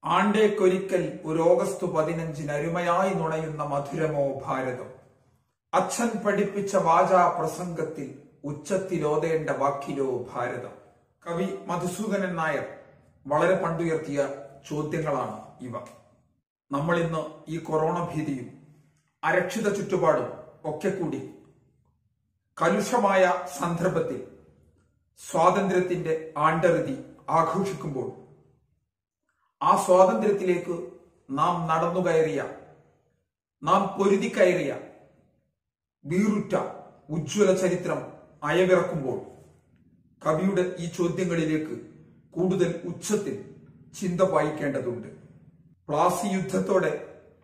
ആണ്ടേക്കൊരിക്കൽ ഒരു ഓഗസ്റ്റ് 15 അരുമയായി നുണയുന്ന മധുരമോ ഭാരതം. അച്ഛൻ പഠിപ്പിച്ച വാചാ പ്രസംഗത്തിൽ ഉച്ചത്തിലോതേണ്ട വാക്കിലോ ഭാരതം. കവി മധുസൂദനൻ നായർ വളരെ പണ്ടുയർത്തിയ ചോദ്യങ്ങളാണ് ഇവ. നമ്മൾ ഇന്ന് ഈ കൊറോണ ഭീതിയും അരക്ഷിത ചുറ്റുപാടും ഒക്കെ കൂടി കലുഷമായ സന്ദർഭത്തിൽ സ്വാതന്ത്ര്യത്തിന്റെ ആണ്ടറുതി ആഘോഷിക്കുമ്പോൾ ആ സ്വാതന്ത്ര്യത്തിലേക്ക് നാം നടന്നുകയറിയ, നാം പൊരുതി കയറിയ വീറുറ്റ ഉജ്ജ്വല ചരിത്രം അയവിറക്കുമ്പോൾ കവിയുടെ ഈ ചോദ്യങ്ങളിലേക്ക് കൂടുതൽ ഉച്ചത്തിൽ ചിന്ത പായിക്കേണ്ടതുണ്ട്. പ്ലാസി യുദ്ധത്തോടെ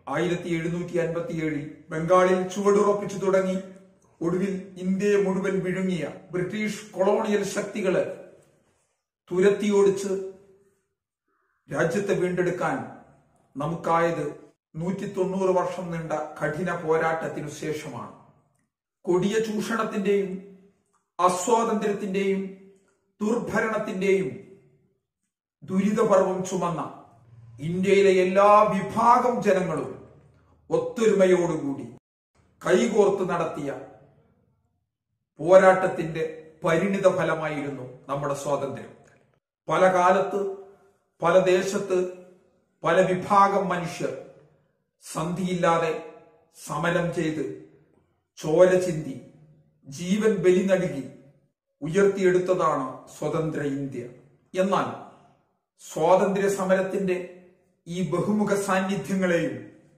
1757 ബംഗാളിൽ ചുവടുറപ്പിച്ചു തുടങ്ങി ഒടുവിൽ ഇന്ത്യയെ മുഴുവൻ വിഴുങ്ങിയ ബ്രിട്ടീഷ് കൊളോണിയൽ ശക്തികളെ തുരത്തിയോടിച്ച് രാജ്യത്തെ വീണ്ടെടുക്കാൻ നമുക്കായത് 190 വർഷം നീണ്ട കഠിന പോരാട്ടത്തിനു ശേഷമാണ്. കൊടിയ ചൂഷണത്തിന്റെയും അസ്വാതന്ത്ര്യത്തിന്റെയും ദുർഭരണത്തിന്റെയും ദുരിതപർവം ചുമന്ന ഇന്ത്യയിലെ എല്ലാ വിഭാഗം ജനങ്ങളും ഒത്തൊരുമയോടുകൂടി കൈകോർത്ത് നടത്തിയ പോരാട്ടത്തിന്റെ പരിണിത ഫലമായിരുന്നു നമ്മുടെ സ്വാതന്ത്ര്യം. പല കാലത്ത്, പല ദേശത്ത്, പല വിഭാഗം മനുഷ്യർ സന്ധിയില്ലാതെ സമരം ചെയ്ത് ചോര ചിന്തി ജീവൻ ബലി നൽകി ഉയർത്തിയെടുത്തതാണ് സ്വതന്ത്ര ഇന്ത്യ. എന്നാൽ സ്വാതന്ത്ര്യ സമരത്തിന്റെ ഈ ബഹുമുഖ സാന്നിധ്യങ്ങളെയും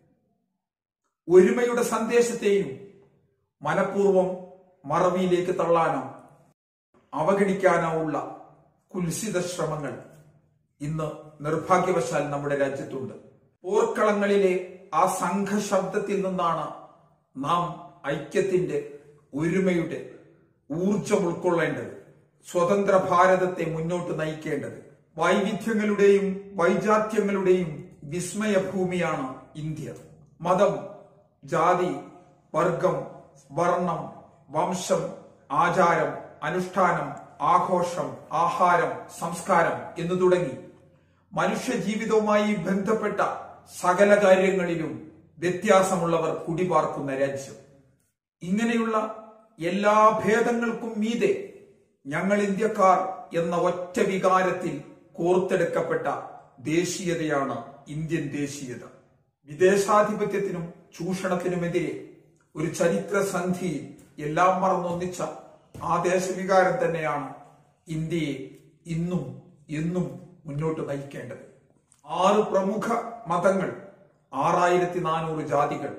ഒരുമയുടെ സന്ദേശത്തെയും മനഃപൂർവം മറവിയിലേക്ക് തള്ളാനോ അവഗണിക്കാനോ ഉള്ള കുൽസിത ശ്രമങ്ങൾ ഇന്ന് നിർഭാഗ്യവശാൽ നമ്മുടെ രാജ്യത്തുണ്ട്. പോർക്കളങ്ങളിലെ ആ സംഘശബ്ദത്തിൽ നിന്നാണ് നാം ഐക്യത്തിന്റെ, ഒരുമയുടെ ഊർജം ഉൾക്കൊള്ളേണ്ടത്, സ്വതന്ത്ര ഭാരതത്തെ മുന്നോട്ട് നയിക്കേണ്ടത്. വൈവിധ്യങ്ങളുടെയും വൈജാത്യങ്ങളുടെയും വിസ്മയഭൂമിയാണ് ഇന്ത്യ. മതം, ജാതി, വർഗം, വർണ്ണം, വംശം, ആചാരം, അനുഷ്ഠാനം, ആഘോഷം, ആഹാരം, സംസ്കാരം എന്നു തുടങ്ങി മനുഷ്യ ജീവിതവുമായി ബന്ധപ്പെട്ട സകല കാര്യങ്ങളിലും വ്യത്യാസമുള്ളവർ കുടിപാർക്കുന്ന രാജ്യം. ഇങ്ങനെയുള്ള എല്ലാ ഭേദങ്ങൾക്കും മീതെ ഞങ്ങൾ ഇന്ത്യക്കാർ എന്ന ഒറ്റ വികാരത്തിൽ കോർത്തെടുക്കപ്പെട്ട ദേശീയതയാണ് ഇന്ത്യൻ ദേശീയത. വിദേശാധിപത്യത്തിനും ചൂഷണത്തിനുമെതിരെ ഒരു ചരിത്ര സന്ധിയിൽ എല്ലാം മറന്നൊന്നിച്ച ആ ദേശവികാരം തന്നെയാണ് ഇന്ത്യയെ ഇന്നും എന്നും മുന്നോട്ട് നയിക്കേണ്ടത്. 6 പ്രമുഖ മതങ്ങൾ, 6400 ജാതികൾ,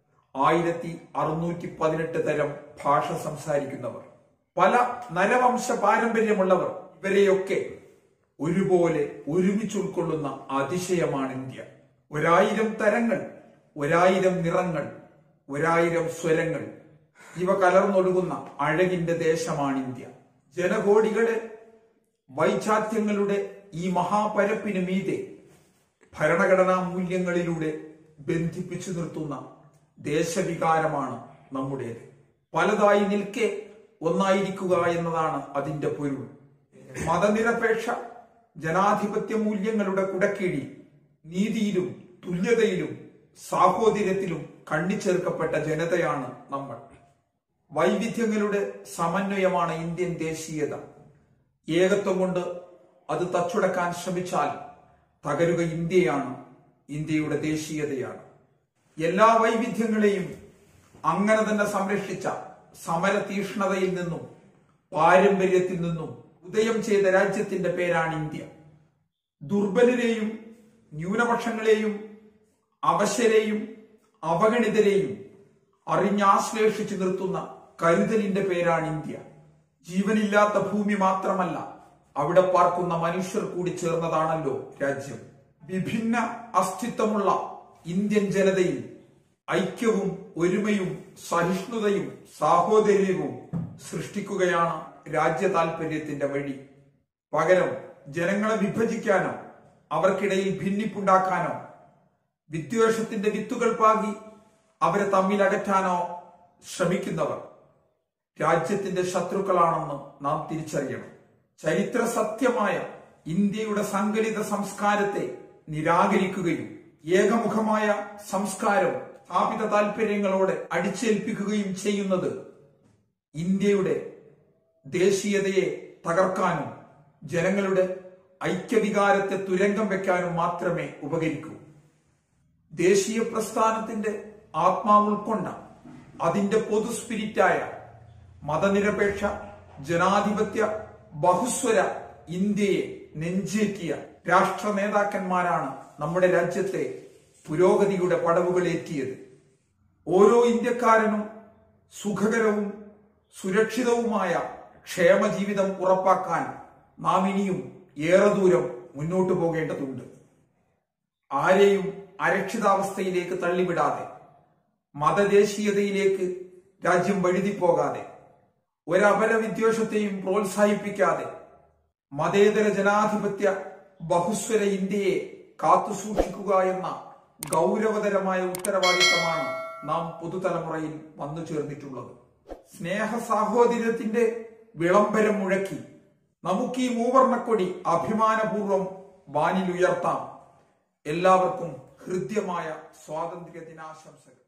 1618 തരം ഭാഷ സംസാരിക്കുന്നവർ, പല നരവംശ പാരമ്പര്യമുള്ളവർ, ഇവരെയൊക്കെ ഒരുപോലെ ഒരുമിച്ച് ഉൾക്കൊള്ളുന്ന അതിശയമാണ് ഇന്ത്യ. 1000 തരങ്ങൾ, 1000 നിറങ്ങൾ, 1000 സ്വരങ്ങൾ, ഇവ കലർന്നൊഴുകുന്ന അഴകിന്റെ ദേശമാണ് ഇന്ത്യ. ജനകോടികളെ വൈചാത്യങ്ങളുടെ ഈ മഹാപരപ്പിന് മീതെ ഭരണഘടനാ മൂല്യങ്ങളിലൂടെ ബന്ധിപ്പിച്ചു നിർത്തുന്ന ദേശവികാരമാണ് നമ്മുടേത്. പലതായി നിൽക്കെ ഒന്നായിരിക്കുക എന്നതാണ് അതിന്റെ പൊരുൾ. മതനിരപേക്ഷ ജനാധിപത്യ മൂല്യങ്ങളുടെ കുടക്കീഴിൽ നീതിയിലും തുല്യതയിലും സാഹോദര്യത്തിലും കണ്ണിച്ചേർക്കപ്പെട്ട ജനതയാണ് നമ്മൾ. വൈവിധ്യങ്ങളുടെ സമന്വയമാണ് ഇന്ത്യൻ ദേശീയത. ഏകത്വം കൊണ്ട് അത് തച്ചുടക്കാൻ ശ്രമിച്ചാൽ തകരുക ഇന്ത്യയാണ്, ഇന്ത്യയുടെ ദേശീയതയാണ്. എല്ലാ വൈവിധ്യങ്ങളെയും അങ്ങനെ തന്നെ സംരക്ഷിച്ച സമര തീഷ്ണതയിൽ നിന്നും പാരമ്പര്യത്തിൽ നിന്നും ഉദയം ചെയ്ത രാജ്യത്തിന്റെ പേരാണ് ഇന്ത്യ. ദുർബലരെയും ന്യൂനപക്ഷങ്ങളെയും അവശരെയും അവഗണിതരെയും അറിഞ്ഞാശ്ലേഷിച്ചു നിർത്തുന്ന കരുതലിന്റെ പേരാണ് ഇന്ത്യ. ജീവനില്ലാത്ത ഭൂമി മാത്രമല്ല, അവിടെ പാർക്കുന്ന മനുഷ്യർ കൂടി ചേർന്നതാണല്ലോ രാജ്യം. വിഭിന്ന അസ്തിത്വമുള്ള ഇന്ത്യൻ ജനതയിൽ ഐക്യവും ഒരുമയും സഹിഷ്ണുതയും സാഹോദര്യവും സൃഷ്ടിക്കുകയാണ് രാജ്യ താൽപര്യത്തിന്റെ വഴി. പകരം ജനങ്ങളെ വിഭജിക്കാനോ അവർക്കിടയിൽ ഭിന്നിപ്പുണ്ടാക്കാനോ വിദ്വേഷത്തിന്റെ വിത്തുകൾ പാകി അവരെ തമ്മിൽ അകറ്റാനോ ശ്രമിക്കുന്നവർ രാജ്യത്തിന്റെ ശത്രുക്കളാണെന്ന് നാം തിരിച്ചറിയണം. ചരിത്ര സത്യമായ ഇന്ത്യയുടെ സങ്കലിത സംസ്കാരത്തെ നിരാകരിക്കുകയും ഏകമുഖമായ സംസ്കാരം സ്ഥാപിത താൽപര്യങ്ങളോടെ അടിച്ചേൽപ്പിക്കുകയും ചെയ്യുന്നത് ഇന്ത്യയുടെ ദേശീയതയെ തകർക്കാനും ജനങ്ങളുടെ ഐക്യവികാരത്തെ തുരങ്കം വെക്കാനും മാത്രമേ ഉപകരിക്കൂ. ദേശീയ പ്രസ്ഥാനത്തിന്റെ ആത്മാവ് ഉൾക്കൊണ്ട അതിന്റെ പൊതു സ്പിരിറ്റായ മതനിരപേക്ഷ ജനാധിപത്യ ബഹുസ്വര ഇന്ത്യയെ നെഞ്ചേറ്റിയ രാഷ്ട്ര നേതാക്കന്മാരാണ് നമ്മുടെ രാജ്യത്തെ പുരോഗതിയുടെ പടവുകളേറ്റിയത്. ഓരോ ഇന്ത്യക്കാരനും സുഖകരവും സുരക്ഷിതവുമായ ക്ഷേമജീവിതം ഉറപ്പാക്കാൻ നാം ഇനിയും ഏറെ ദൂരം മുന്നോട്ടു പോകേണ്ടതുണ്ട്. ആരെയും അരക്ഷിതാവസ്ഥയിലേക്ക് തള്ളിവിടാതെ, മതദേശീയതയിലേക്ക് രാജ്യം വഴുതിപ്പോകാതെ, ഒരപരവിദ്വേഷത്തെയും പ്രോത്സാഹിപ്പിക്കാതെ മതേതര ജനാധിപത്യ ബഹുസ്വര ഇന്ത്യയെ കാത്തുസൂക്ഷിക്കുക എന്ന ഗൗരവതരമായ ഉത്തരവാദിത്തമാണ് നാം പുതുതലമുറയിൽ വന്നു ചേർന്നിട്ടുള്ളത്. സ്നേഹ സാഹോദര്യത്തിന്റെ വിളംബരം മുഴക്കി നമുക്ക് ഈ മൂവർണ്ണക്കൊടി അഭിമാനപൂർവം വാനിലുയർത്താം. എല്ലാവർക്കും ഹൃദ്യമായ സ്വാതന്ത്ര്യ ദിനാശംസകൾ.